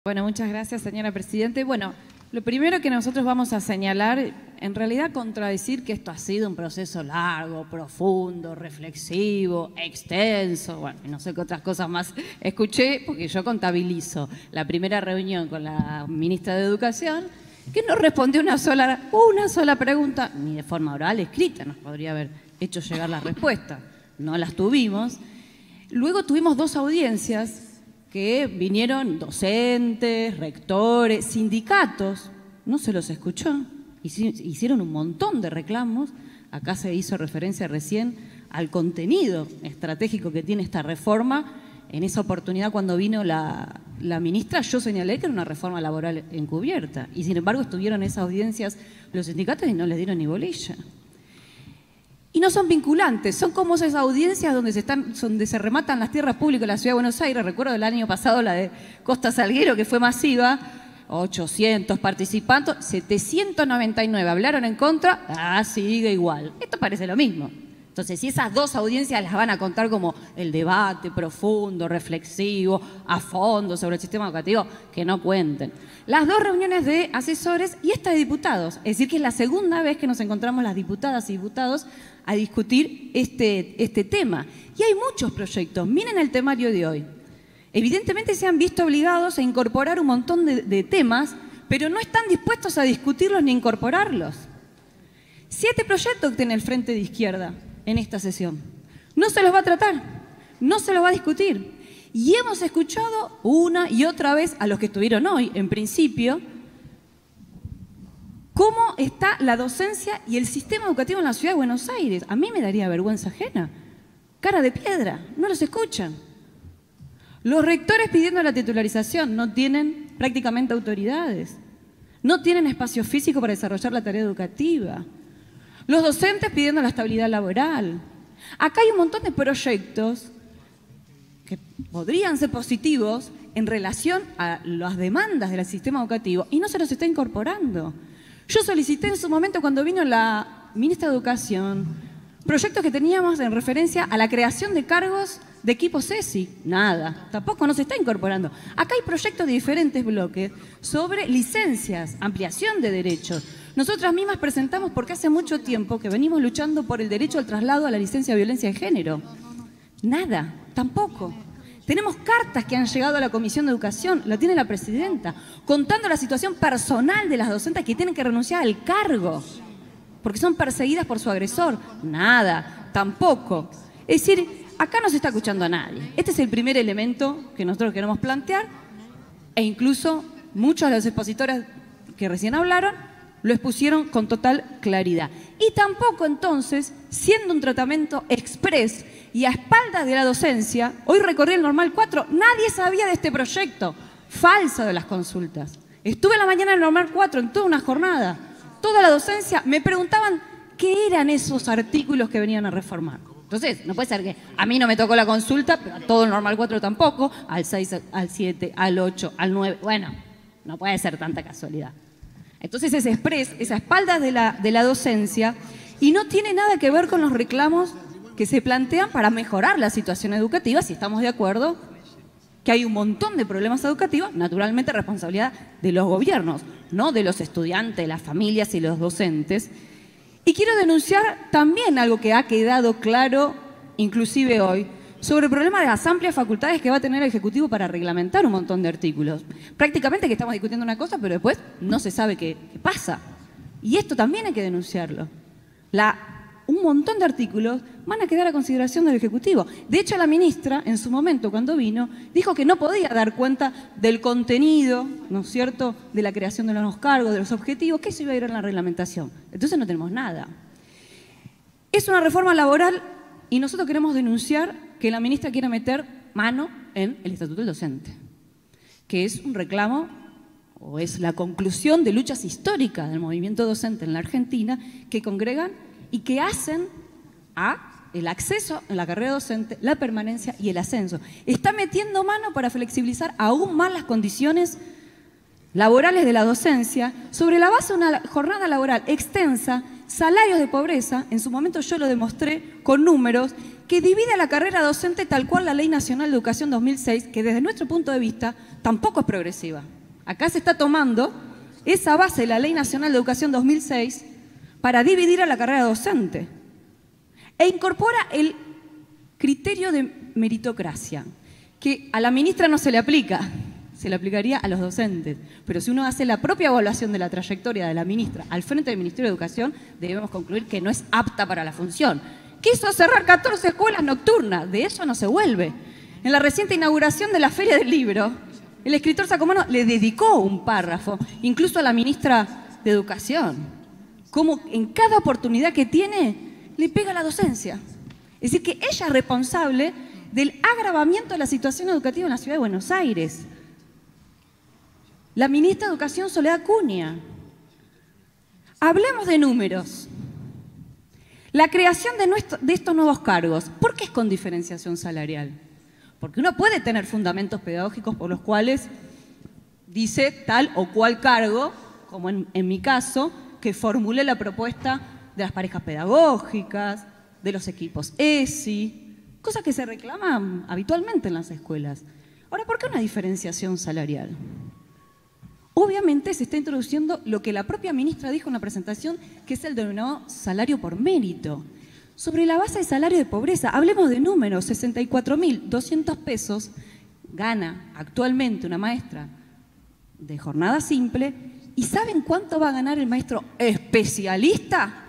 Bueno, muchas gracias, señora Presidente. Bueno, lo primero que nosotros vamos a señalar, en realidad contradecir que esto ha sido un proceso largo, profundo, reflexivo, extenso, bueno, y no sé qué otras cosas más escuché, porque yo contabilizo la primera reunión con la ministra de Educación, que no respondió una sola pregunta, ni de forma oral, escrita, nos podría haber hecho llegar la respuesta. No las tuvimos. Luego tuvimos dos audiencias que vinieron docentes, rectores, sindicatos, no se los escuchó, hicieron un montón de reclamos. Acá se hizo referencia recién al contenido estratégico que tiene esta reforma. En esa oportunidad, cuando vino la ministra, yo señalé que era una reforma laboral encubierta, y sin embargo estuvieron en esas audiencias los sindicatos y no les dieron ni bolilla. Y no son vinculantes, son como esas audiencias donde se rematan las tierras públicas de la Ciudad de Buenos Aires. Recuerdo el año pasado la de Costa Salguero, que fue masiva, 800 participantes, 799 hablaron en contra, sigue igual. Esto parece lo mismo. Entonces, si esas dos audiencias las van a contar como el debate profundo, reflexivo, a fondo sobre el sistema educativo, que no cuenten. Las dos reuniones de asesores y esta de diputados, es decir, que es la segunda vez que nos encontramos las diputadas y diputados a discutir este tema. Y hay muchos proyectos. Miren el temario de hoy. Evidentemente se han visto obligados a incorporar un montón de temas, pero no están dispuestos a discutirlos ni incorporarlos. 7 proyectos tiene el Frente de Izquierda en esta sesión. No se los va a tratar, no se los va a discutir. Y hemos escuchado una y otra vez a los que estuvieron hoy, en principio, cómo está la docencia y el sistema educativo en la Ciudad de Buenos Aires. A mí me daría vergüenza ajena. Cara de piedra, no los escuchan. Los rectores pidiendo la titularización no tienen prácticamente autoridades. No tienen espacio físico para desarrollar la tarea educativa. Los docentes pidiendo la estabilidad laboral. Acá hay un montón de proyectos que podrían ser positivos en relación a las demandas del sistema educativo y no se los está incorporando. Yo solicité en su momento, cuando vino la ministra de Educación, proyectos que teníamos en referencia a la creación de cargos de equipos ESI. Nada, tampoco no se está incorporando. Acá hay proyectos de diferentes bloques sobre licencias, ampliación de derechos. Nosotras mismas presentamos, porque hace mucho tiempo que venimos luchando por el derecho al traslado a la licencia de violencia de género. Nada, tampoco. Tenemos cartas que han llegado a la Comisión de Educación, la tiene la presidenta, contando la situación personal de las docentes que tienen que renunciar al cargo, porque son perseguidas por su agresor. Nada, tampoco. Es decir, acá no se está escuchando a nadie. Este es el primer elemento que nosotros queremos plantear, e incluso muchos de los expositores que recién hablaron lo expusieron con total claridad. Y tampoco, entonces, siendo un tratamiento express y a espaldas de la docencia, hoy recorrí el Normal 4, nadie sabía de este proyecto falso de las consultas. Estuve en la mañana en el Normal 4, en toda una jornada. Toda la docencia me preguntaban qué eran esos artículos que venían a reformar. Entonces, no puede ser que a mí no me tocó la consulta, pero a todo el Normal 4 tampoco, al 6, al 7, al 8, al 9. Bueno, no puede ser tanta casualidad. Entonces es express, es a espaldas de la docencia y no tiene nada que ver con los reclamos que se plantean para mejorar la situación educativa, si estamos de acuerdo que hay un montón de problemas educativos, naturalmente responsabilidad de los gobiernos, no de los estudiantes, las familias y los docentes. Y quiero denunciar también algo que ha quedado claro, inclusive hoy, sobre el problema de las amplias facultades que va a tener el Ejecutivo para reglamentar un montón de artículos. Prácticamente que estamos discutiendo una cosa, pero después no se sabe qué pasa. Y esto también hay que denunciarlo. Un montón de artículos van a quedar a consideración del Ejecutivo. De hecho, la ministra, en su momento, cuando vino, dijo que no podía dar cuenta del contenido, ¿no es cierto?, de la creación de los nuevos cargos, de los objetivos, que eso iba a ir en la reglamentación. Entonces no tenemos nada. Es una reforma laboral y nosotros queremos denunciar que la ministra quiera meter mano en el Estatuto del Docente, que es un reclamo o es la conclusión de luchas históricas del movimiento docente en la Argentina que congregan y que hacen a el acceso en la carrera docente, la permanencia y el ascenso. Está metiendo mano para flexibilizar aún más las condiciones laborales de la docencia sobre la base de una jornada laboral extensa, salarios de pobreza. En su momento yo lo demostré con números, que divide la carrera docente tal cual la Ley Nacional de Educación 2006, que desde nuestro punto de vista tampoco es progresiva. Acá se está tomando esa base de la Ley Nacional de Educación 2006 para dividir a la carrera docente. E incorpora el criterio de meritocracia, que a la ministra no se le aplica, se le aplicaría a los docentes. Pero si uno hace la propia evaluación de la trayectoria de la ministra al frente del Ministerio de Educación, debemos concluir que no es apta para la función. Quiso cerrar 14 escuelas nocturnas, de eso no se vuelve. En la reciente inauguración de la Feria del Libro, el escritor Sacomano le dedicó un párrafo, incluso a la ministra de Educación, como en cada oportunidad que tiene, le pega a la docencia. Es decir, que ella es responsable del agravamiento de la situación educativa en la Ciudad de Buenos Aires. La ministra de Educación, Soledad Acuña. Hablemos de números. La creación de estos nuevos cargos, ¿por qué es con diferenciación salarial? Porque uno puede tener fundamentos pedagógicos por los cuales dice tal o cual cargo, como en mi caso, que formulé la propuesta de las parejas pedagógicas, de los equipos ESI, cosas que se reclaman habitualmente en las escuelas. Ahora, ¿por qué una diferenciación salarial? Obviamente se está introduciendo lo que la propia ministra dijo en la presentación, que es el denominado salario por mérito. Sobre la base de salario de pobreza, hablemos de números, 64.200 pesos gana actualmente una maestra de jornada simple. ¿Y saben cuánto va a ganar el maestro especialista?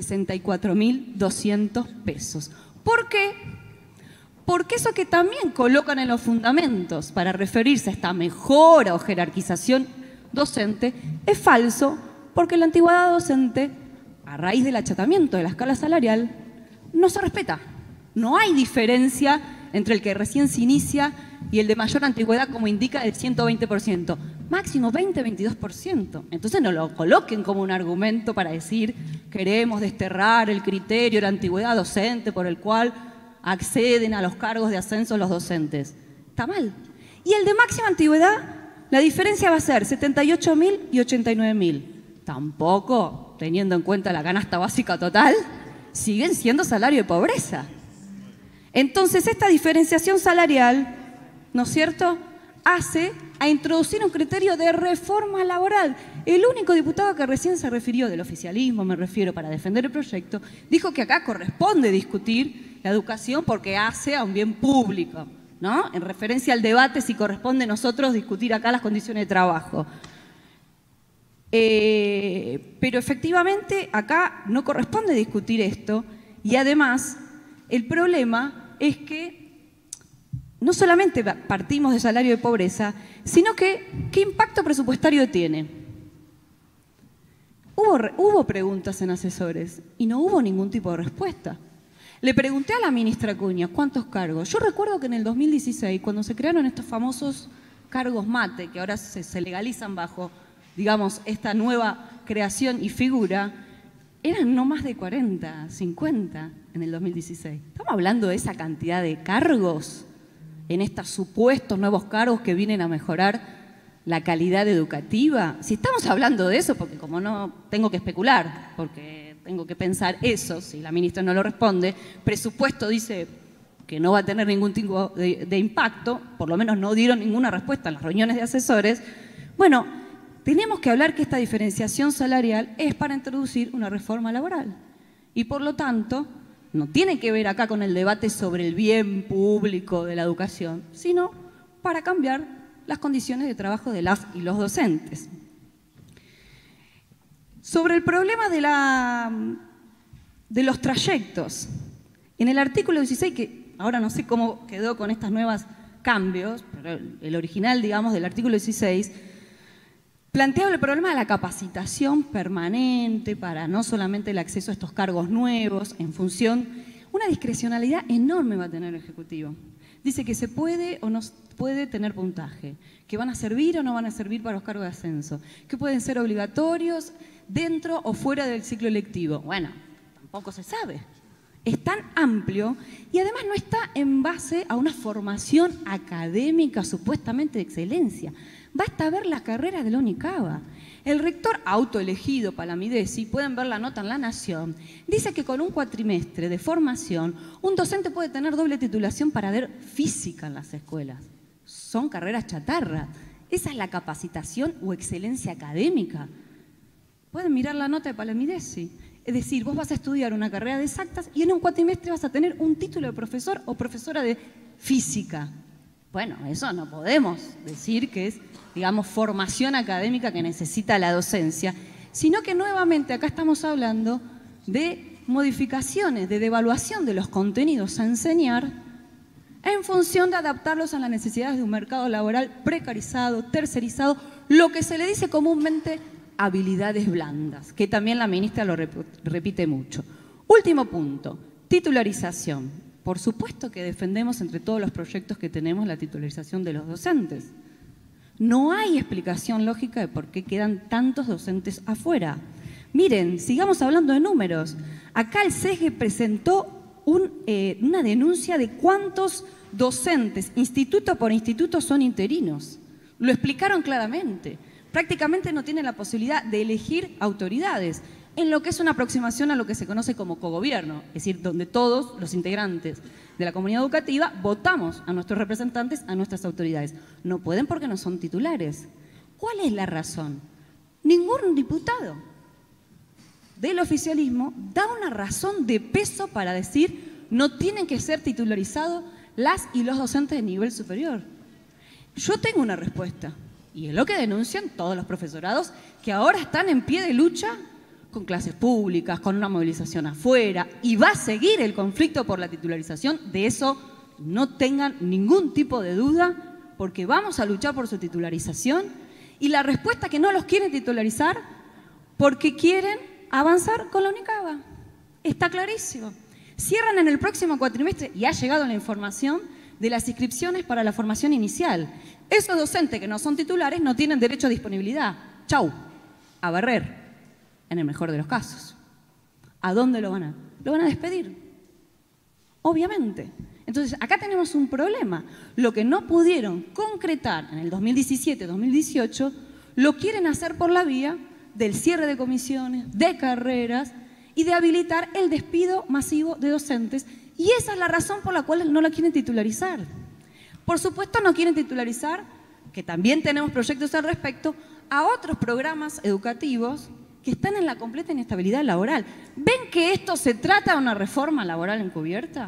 64.200 pesos. ¿Por qué? Porque eso que también colocan en los fundamentos para referirse a esta mejora o jerarquización docente es falso, porque la antigüedad docente, a raíz del achatamiento de la escala salarial, no se respeta. No hay diferencia entre el que recién se inicia y el de mayor antigüedad, como indica el 120%. Máximo 20-22%. Entonces no lo coloquen como un argumento para decir queremos desterrar el criterio de la antigüedad docente por el cual acceden a los cargos de ascenso los docentes. Está mal. Y el de máxima antigüedad, la diferencia va a ser 78.000 y 89.000. Tampoco, teniendo en cuenta la canasta básica total, siguen siendo salario de pobreza. Entonces esta diferenciación salarial, ¿no es cierto?, hace a introducir un criterio de reforma laboral. El único diputado que recién se refirió del oficialismo, me refiero, para defender el proyecto, dijo que acá corresponde discutir la educación porque hace a un bien público, ¿no? En referencia al debate si corresponde a nosotros discutir acá las condiciones de trabajo. Pero efectivamente acá no corresponde discutir esto y además el problema es que no solamente partimos de salario de pobreza, sino que ¿qué impacto presupuestario tiene? Hubo preguntas en asesores y no hubo ningún tipo de respuesta. Le pregunté a la ministra Acuña, ¿cuántos cargos? Yo recuerdo que en el 2016, cuando se crearon estos famosos cargos mate, que ahora se legalizan bajo, digamos, esta nueva creación y figura, eran no más de 40, 50 en el 2016. Estamos hablando de esa cantidad de cargos en estos supuestos nuevos cargos que vienen a mejorar la calidad educativa. Si estamos hablando de eso, porque como no tengo que especular, porque tengo que pensar eso, si la ministra no lo responde, presupuesto dice que no va a tener ningún tipo de impacto, por lo menos no dieron ninguna respuesta en las reuniones de asesores. Bueno, tenemos que hablar que esta diferenciación salarial es para introducir una reforma laboral y por lo tanto no tiene que ver acá con el debate sobre el bien público de la educación, sino para cambiar las condiciones de trabajo de las y los docentes. Sobre el problema de los trayectos, en el artículo 16, que ahora no sé cómo quedó con estos nuevos cambios, pero el original, digamos, del artículo 16, planteaba el problema de la capacitación permanente para no solamente el acceso a estos cargos nuevos en función, una discrecionalidad enorme va a tener el Ejecutivo. Dice que se puede o no puede tener puntaje, que van a servir o no van a servir para los cargos de ascenso, que pueden ser obligatorios dentro o fuera del ciclo lectivo. Bueno, tampoco se sabe. Es tan amplio y además no está en base a una formación académica supuestamente de excelencia. Basta ver las carreras de la UNICABA. El rector autoelegido Palamidesi, pueden ver la nota en La Nación, dice que con un cuatrimestre de formación, un docente puede tener doble titulación para ver física en las escuelas. Son carreras chatarra. ¿Esa es la capacitación o excelencia académica? Pueden mirar la nota de Palamidesi. Es decir, vos vas a estudiar una carrera de exactas y en un cuatrimestre vas a tener un título de profesor o profesora de física. Bueno, eso no podemos decir que es, digamos, formación académica que necesita la docencia, sino que nuevamente acá estamos hablando de modificaciones, de devaluación de los contenidos a enseñar en función de adaptarlos a las necesidades de un mercado laboral precarizado, tercerizado, lo que se le dice comúnmente habilidades blandas, que también la ministra lo repite mucho. Último punto, titularización. Por supuesto que defendemos entre todos los proyectos que tenemos la titularización de los docentes. No hay explicación lógica de por qué quedan tantos docentes afuera. Miren, sigamos hablando de números. Acá el CESGE presentó una denuncia de cuántos docentes, instituto por instituto, son interinos. Lo explicaron claramente. Prácticamente no tienen la posibilidad de elegir autoridades, en lo que es una aproximación a lo que se conoce como cogobierno, es decir, donde todos los integrantes de la comunidad educativa votamos a nuestros representantes, a nuestras autoridades. No pueden porque no son titulares. ¿Cuál es la razón? Ningún diputado del oficialismo da una razón de peso para decir no tienen que ser titularizados las y los docentes de nivel superior. Yo tengo una respuesta, y es lo que denuncian todos los profesorados que ahora están en pie de lucha con clases públicas, con una movilización afuera, y va a seguir el conflicto por la titularización, de eso no tengan ningún tipo de duda, porque vamos a luchar por su titularización, y la respuesta es que no los quieren titularizar porque quieren avanzar con la UNICABA. Está clarísimo. Cierran en el próximo cuatrimestre, y ha llegado la información de las inscripciones para la formación inicial. Esos docentes que no son titulares no tienen derecho a disponibilidad. Chau, a barrer. En el mejor de los casos. ¿A dónde lo van a? Lo van a despedir. Obviamente. Entonces, acá tenemos un problema. Lo que no pudieron concretar en el 2017-2018, lo quieren hacer por la vía del cierre de comisiones, de carreras y de habilitar el despido masivo de docentes. Y esa es la razón por la cual no la quieren titularizar. Por supuesto, no quieren titularizar, que también tenemos proyectos al respecto, a otros programas educativos que están en la completa inestabilidad laboral. ¿Ven que esto se trata de una reforma laboral encubierta?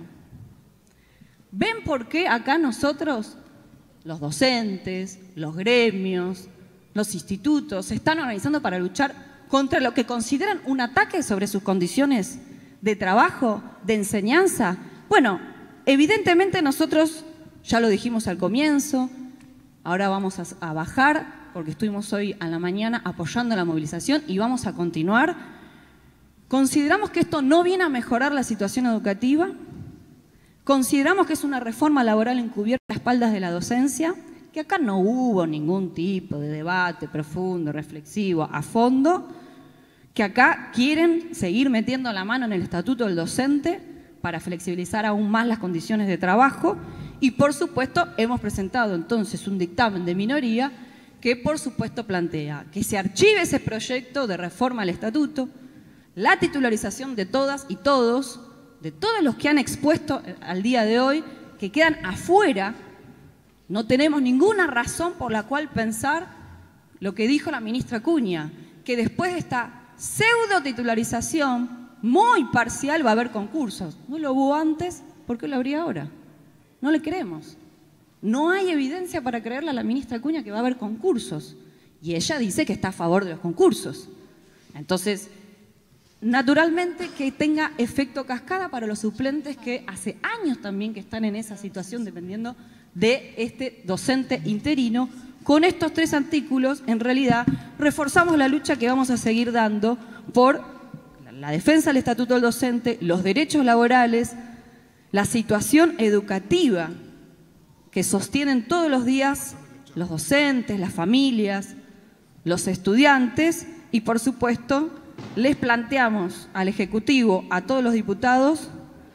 ¿Ven por qué acá nosotros, los docentes, los gremios, los institutos, se están organizando para luchar contra lo que consideran un ataque sobre sus condiciones de trabajo, de enseñanza? Bueno, evidentemente nosotros, ya lo dijimos al comienzo, ahora vamos a bajar, porque estuvimos hoy a la mañana apoyando la movilización y vamos a continuar. Consideramos que esto no viene a mejorar la situación educativa, consideramos que es una reforma laboral encubierta a espaldas de la docencia, que acá no hubo ningún tipo de debate profundo, reflexivo, a fondo, que acá quieren seguir metiendo la mano en el estatuto del docente para flexibilizar aún más las condiciones de trabajo y, por supuesto, hemos presentado entonces un dictamen de minoría que por supuesto plantea que se archive ese proyecto de reforma al estatuto, la titularización de todas y todos, de todos los que han expuesto al día de hoy, que quedan afuera. No tenemos ninguna razón por la cual pensar lo que dijo la ministra Acuña, que después de esta pseudo titularización muy parcial va a haber concursos. No lo hubo antes, ¿por qué lo habría ahora? No le creemos. No hay evidencia para creerle a la ministra Acuña que va a haber concursos. Y ella dice que está a favor de los concursos. Entonces, naturalmente que tenga efecto cascada para los suplentes que hace años también que están en esa situación dependiendo de este docente interino. Con estos 3 artículos, en realidad, reforzamos la lucha que vamos a seguir dando por la defensa del estatuto del docente, los derechos laborales, la situación educativa que sostienen todos los días los docentes, las familias, los estudiantes y, por supuesto, les planteamos al Ejecutivo, a todos los diputados,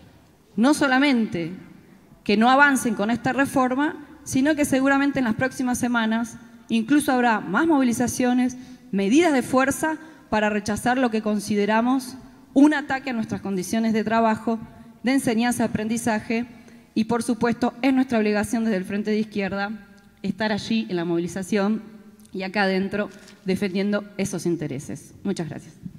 no solamente que no avancen con esta reforma, sino que seguramente en las próximas semanas incluso habrá más movilizaciones, medidas de fuerza para rechazar lo que consideramos un ataque a nuestras condiciones de trabajo, de enseñanza, aprendizaje, y por supuesto es nuestra obligación desde el Frente de Izquierda estar allí en la movilización y acá adentro defendiendo esos intereses. Muchas gracias.